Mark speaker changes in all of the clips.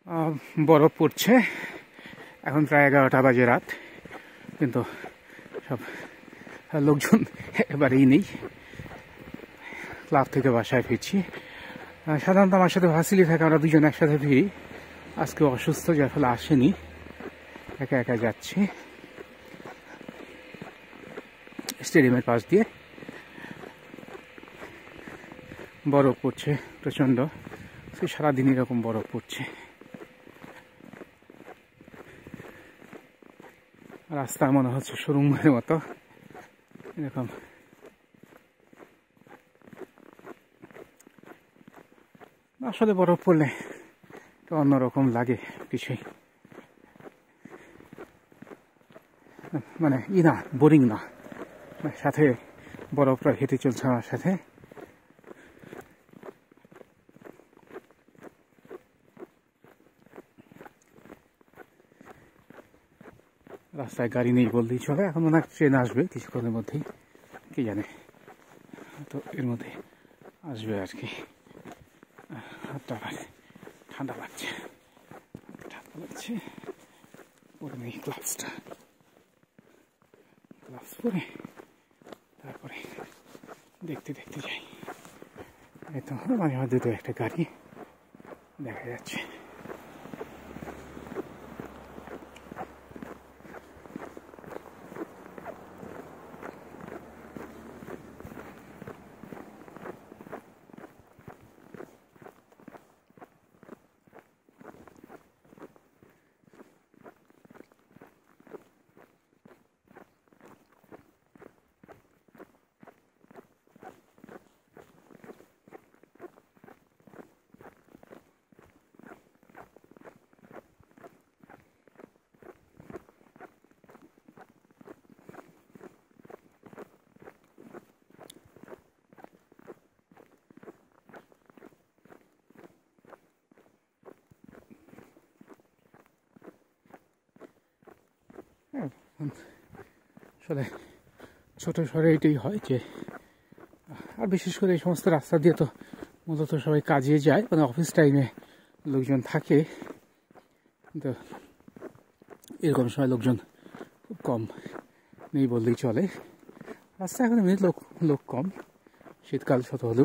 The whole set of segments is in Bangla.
Speaker 1: বরফ পড়ছে। এখন প্রায় 11টা বাজে রাত, কিন্তু সব লোকজন একেবারেই নেই। ক্লাব থেকে বাসায় ফিরছি। সাধারণত আমার সাথে ভাসিলি থাকে, আমরা দুজন একসাথে ফিরি। আজকে অসুস্থ, যার ফলে আসেনি, একা একা যাচ্ছি স্টেডিয়ামের পাশ দিয়ে। বরফ পড়ছে প্রচণ্ড, সারাদিন এরকম বরফ পড়ছে। রাস্তা মনে হচ্ছে শোরুমের মতো এরকম। আসলে বরফ পড়লে তো অন্যরকম লাগে কিছুই, মানে না, বোরিং না। সাথে বরফটা হেঁটে চলছে আমার সাথে। রাস্তায় গাড়ি নেই বললেই চলে। এখন মনে হয় ট্রেন আসবে কিছুক্ষণের মধ্যেই, কি জানে, তো এর মধ্যে আসবে আর কি। ঠান্ডা লাগছে, পরে নেই গ্লাভস পরে তারপরে দেখতে যাই। এই তো মাঝে মাঝে তো একটা গাড়ি দেখা যাচ্ছে। আসলে ছোট শহরে এটাই হয় যে, আর বিশেষ করে এই সমস্ত রাস্তা দিয়ে তো মূলত সবাই কাজে যায়, মানে অফিস টাইমে লোকজন থাকে, কিন্তু এরকম সময় লোকজন খুব কম, নেই বললেই চলে। রাস্তা এখন এমনি লোক কম, শীতকাল শত হলেও।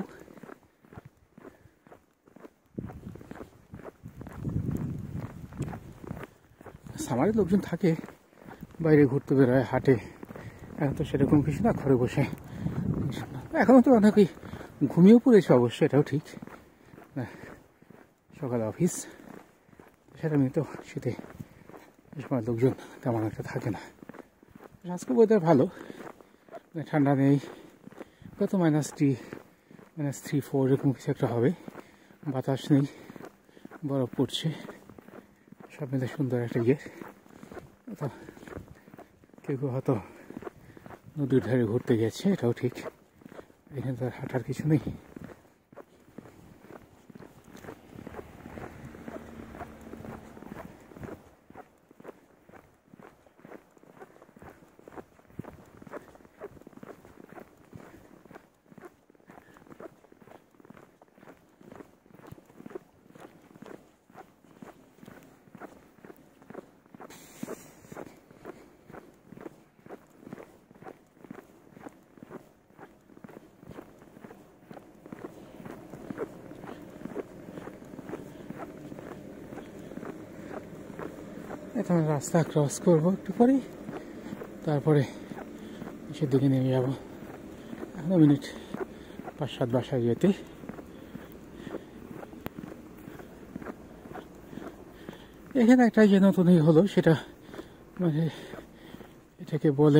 Speaker 1: সামারে লোকজন থাকে, বাইরে ঘুরতে বেরোয়, হাঁটে। এখন তো সেরকম কিছু না, ঘরে বসে। এখনও তো অনেকেই ঘুমিয়েও পড়েছে অবশ্য, এটাও ঠিক। সকালে অফিস, সেটা নিয়ে তো শীতে এই সময় লোকজন তেমন একটা থাকে না। আজকে ওয়েদার ভালো, ঠান্ডা নেই, কত -3-4 এরকম কিছু একটা হবে। বাতাস নেই, বরফ পড়ছে, সব মিলে সুন্দর একটা ইয়ে। তো কেউ হয়তো নদীর ধারে ঘুরতে গেছে, এটাও ঠিক। এখানে তো আর হাঁটার কিছু নেই। এখন রাস্তা ক্রস করবো একটু পরেই, তারপরে সেদিকে নেমে যাবো। এখনো মিনিট 5-7 বাসায় যেতে। এখানে একটা যে নতুনই হলো, সেটা মানে এটাকে বলে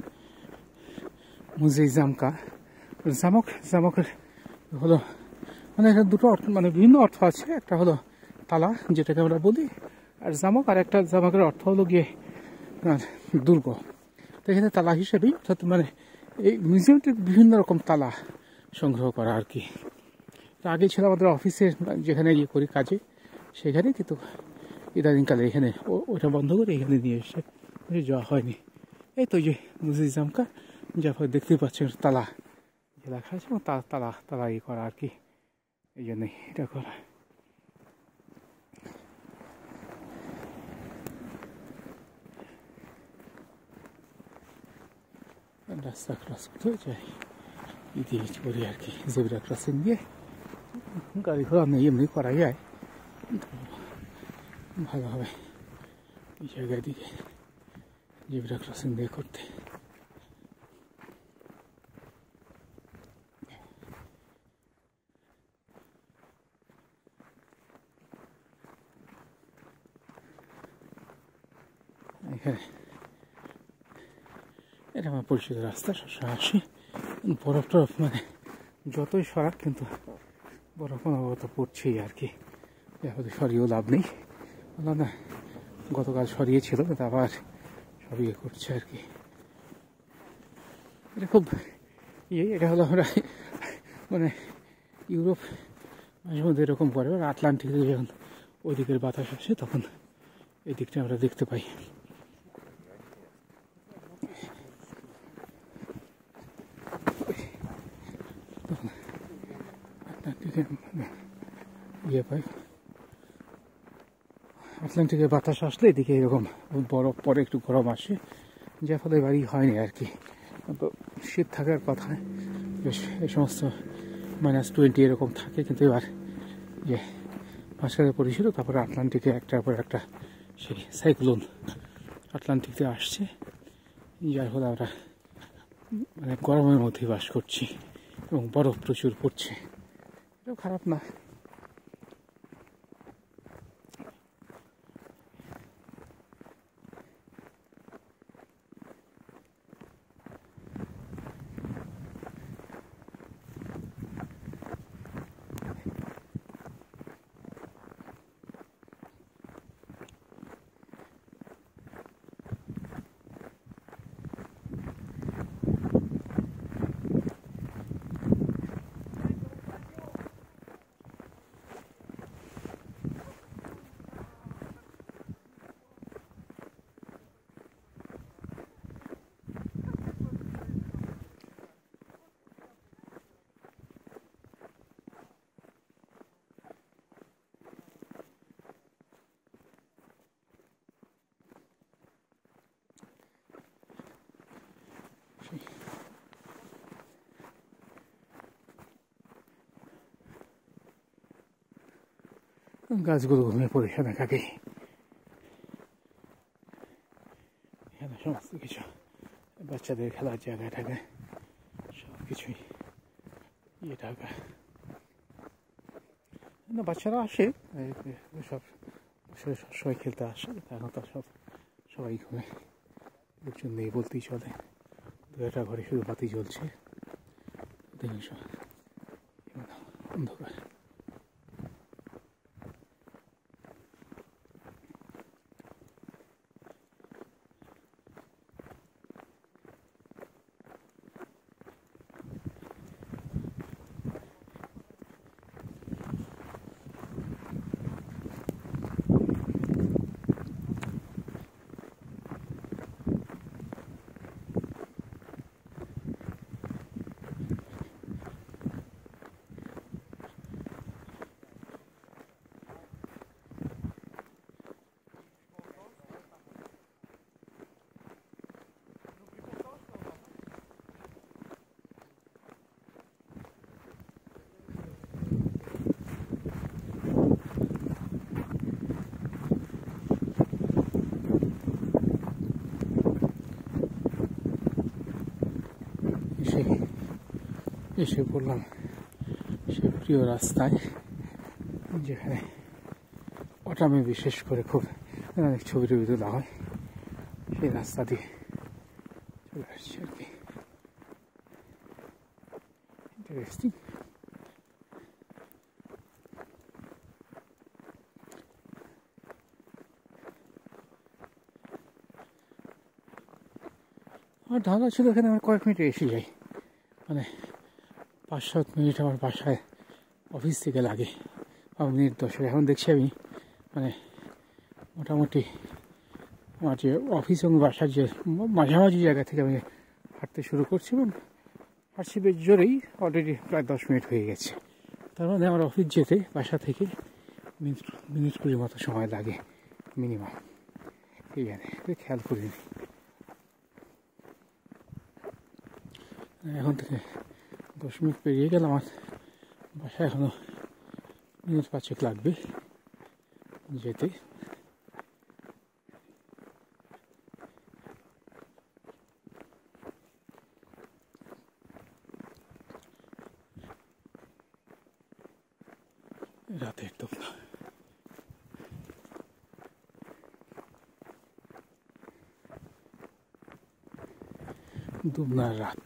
Speaker 1: মুজি জামকের হলো, মানে এটা দুটো অর্থ, মানে বিভিন্ন অর্থ আছে। একটা হলো তালা, যেটাকে আমরা বলি, আর জামক, আর একটা জামকের অর্থ হলো গিয়ে দুর্গ। তো এখানে তালা হিসেবেই, অর্থাৎ মানে এই মিউজিয়ামটির বিভিন্ন রকম তালা সংগ্রহ করা আর কি। আগে ছিল আমাদের অফিসের, যেখানে ইয়ে করি কাজে, সেখানে, কিন্তু ইদানিংকালে এখানে ওটা বন্ধ করে এখানে নিয়ে এসে যাওয়া হয়নি। এই তো যে মুজিজ জামকা, যা দেখতে পাচ্ছেন তালা যে লেখা আছে, তালা ইয়ে করা আর কি, এই জন্যই এটা করা। রাস্তা ক্রস করতে যাই দিয়ে করি আর কি, জেব্রা ক্রসিং দিয়ে। গাড়ি ঘোড়া নেই, এমনি করা যায়, ভালো হবে এই জায়গায় দিকে জেব্রা ক্রসিং দিয়ে করতে। এখানে এটা আমার পরিচিত রাস্তা, সবসময় আসি। বরফ টরফ মানে যতই সরাক কিন্তু বরফ অনবরত পড়ছেই আর কি, হয়তো সরিয়েও লাভ নেই। না গতকাল সরিয়েছিল, কিন্তু আবার সরিয়ে করছে আর কি। এটা খুব এটা হলো আমরা মানে ইউরোপ মাঝে মধ্যে এরকম পরে, আটলান্টিক থেকে যখন ওই দিকের বাতাস আসে তখন এই দিকটা আমরা দেখতে পাই। পাই আটলান্টিকের বাতাস আসলে এদিকে এরকম বরফ পরে, একটু গরম আসে, যার ফলে বাড়ি হয়নি আর কি। তো শীত থাকার কথা, বেশ এই সমস্ত -20 এরকম থাকে, কিন্তু এবার যে মাঝখানে পড়েছিল, তারপরে আটলান্টিকে একটার পর একটা সেই সাইক্লোন আটলান্টিক থেকে আসছে, যার ফলে আমরা মানে গরমের মধ্যে বাস করছি এবং বরফ প্রচুর পড়ছে। এটাও খারাপ না। গাছগুলো ঘুমিয়ে পড়ে এখানে থাকে, এখানে সমস্ত কিছু বাচ্চাদের খেলার জায়গায় থাকে, সব কিছুই থাকা। না বাচ্চারা আসে সব, সবাই খেলতে আসে, এখন তো সবাই ঘুমে, লোকজন নেই বলতেই চলে। 2-1টা ঘরে শুধু বাতি জ্বলছে, অন্ধকার। এসে পড়লাম সে প্রিয় রাস্তায়, যেখানে অটামে বিশেষ করে খুব অনেক ছবি টবি তোলা হয়, সেই রাস্তা দিয়ে চলে আসছে আর কি। ইন্টারেস্টিং। আমার ধারণা ছিল এখানে আমার কয়েক মিনিটে এসে যাই, মানে 5-7 মিনিট আমার বাসায় অফিস থেকে লাগে, 5 মিনিট 10। এখন দেখছি আমি মানে মোটামুটি আমার যে অফিস এবং বাসার যে মাঝামাঝি জায়গা থেকে আমি হাঁটতে শুরু করছি, এবং হাঁটছি বেশ জোরেই, অলরেডি প্রায় 10 মিনিট হয়ে গেছে। তার মানে আমার অফিস যেতে বাসা থেকে মিনিট 20 মতো সময় লাগে মিনিমাম, এই জানে খেয়াল করিনি। এখন থেকে 10 মিনিট পেরিয়ে গেল আমার বাসায়, এখনো মিনিট 5 লাগবে যেতে। রাতের দুপুর দুবনার রাত।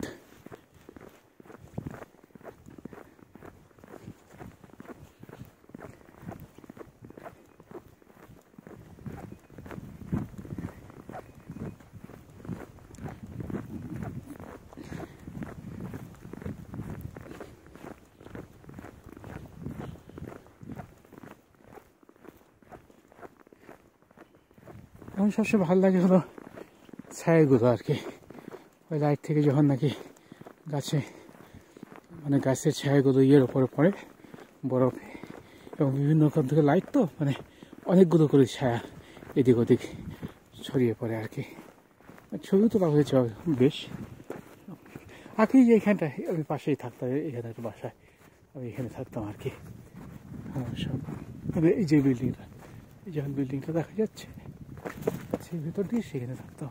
Speaker 1: আমার সবচেয়ে ভালো লাগে হলো ছায়াগুলো আর কি। ওই লাইট থেকে যখন নাকি গাছে মানে গাছের ছায়াগুলো ইয়ের ওপরে পড়ে বরফে, এবং বিভিন্ন রকম থেকে লাইট তো মানে অনেকগুলো করে ছায়া এদিক ওদিক ছড়িয়ে পড়ে আর কি। ছবিও তোলা হয়েছে বেশ। আগে যে এখানটায় আমি পাশেই থাকতাম, এখানে একটা বাসায় আমি এখানে থাকতাম আর কি। সব এই যে বিল্ডিংটা, এই যখন বিল্ডিংটা দেখা যাচ্ছে সেই ভেতর দিয়ে সেখানে থাকতাম।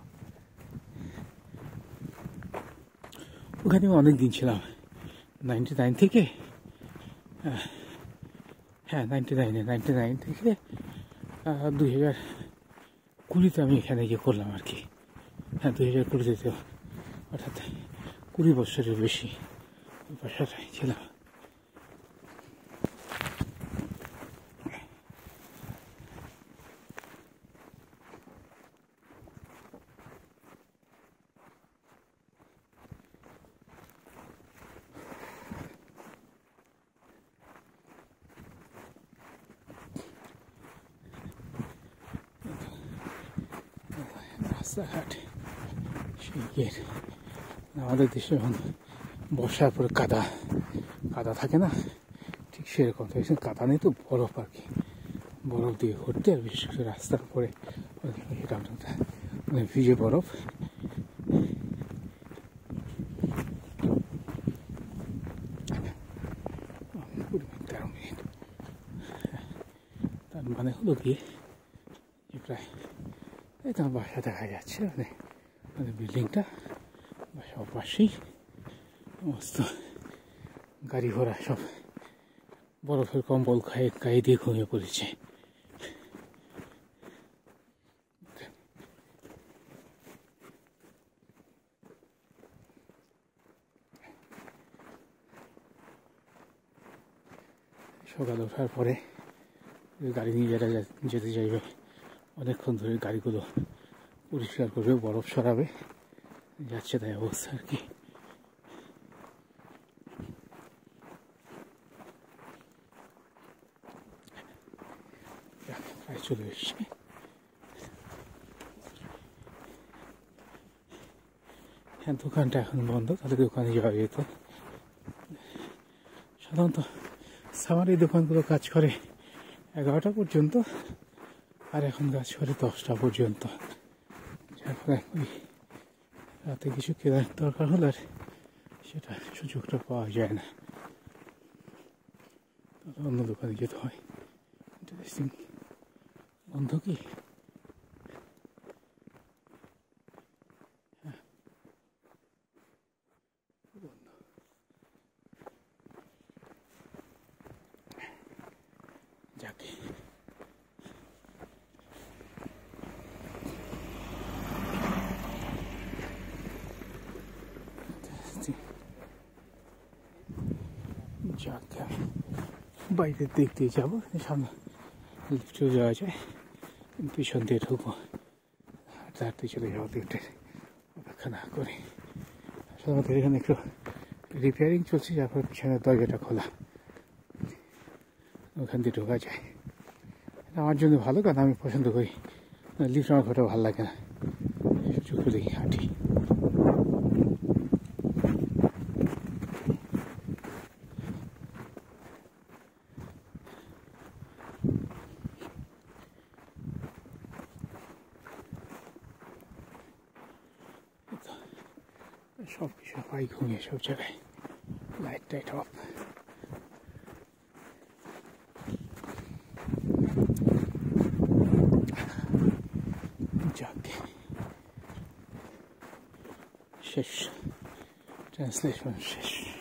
Speaker 1: ওখানে অনেক দিন ছিলাম, 99 থেকে, হ্যাঁ 99 থেকে 2020 আমি এখানে গিয়ে করলাম আর কি। হ্যাঁ 2020 অর্থাৎ 20 বছরের বেশি ওই বাসাটাই ছিলাম। রাস্তাঘাট সেই আমাদের দেশে এখন বর্ষার পরে কাদা থাকে না, ঠিক সেরকম। তো এখানে কাদা নেই তো, বরফ আর কি। বরফ দিয়ে ঘুরতে, আর বিশেষ করে রাস্তার উপরে এটা মানে ভিজে বরফ। তার মানে হলো গিয়ে প্রায় এই তোমার বাসা দেখা যাচ্ছে, মানে বিল্ডিংটা বাসার পাশেই সমস্ত গাড়ি ঘোড়া সব বরফের কম্বল গায়ে দিয়ে ঘুমিয়ে পড়েছে। সকালে ওঠার পরে গাড়ি নিয়ে যারা যেতে চাইবে অনেকক্ষণ ধরে গাড়িগুলো পরিষ্কার করবে, বরফ সরাবে, যাচ্ছে তাই অবস্থা আর কি। প্রায় চলে এসছে। হ্যাঁ দোকানটা এখন বন্ধ, তাহলে দোকানে যাওয়া যেত। সাধারণত সামার এই দোকানগুলো কাজ করে 11টা পর্যন্ত, আর এখন কাজ করে 10টা পর্যন্ত। যার ফলে ওই রাতে কিছু কেনার দরকার হলে আর সেটা সুযোগটা পাওয়া যায় না, তাহলে অন্য দোকানে যেতে হয়। ইন্টারেস্টিং। বন্ধ কি? যাকে বাইরের দিক দিয়ে যাবো, সামনে লিফটেও যাওয়া যায়, পিছন দিয়ে ঢুকবো, হাঁটতে চলে যাবো লিফটের অপেক্ষা না করে। সাধারণত এখানে একটু রিপেয়ারিং চলছে, যার ফলে পিছনের দরজাটা খোলা, ওখান দিয়ে ঢোকা যায়। আমার জন্য ভালো, কারণ আমি পছন্দ করি লিফট, আমার ঘরটা ভালো লাগে না, সুযোগ করেই হাঁটি। সব কিছু পাই ঘুমিয়ে সব জায়গায় লাইট টাইট অফ। যাক শেষ, ট্রান্সলেশন শেষ।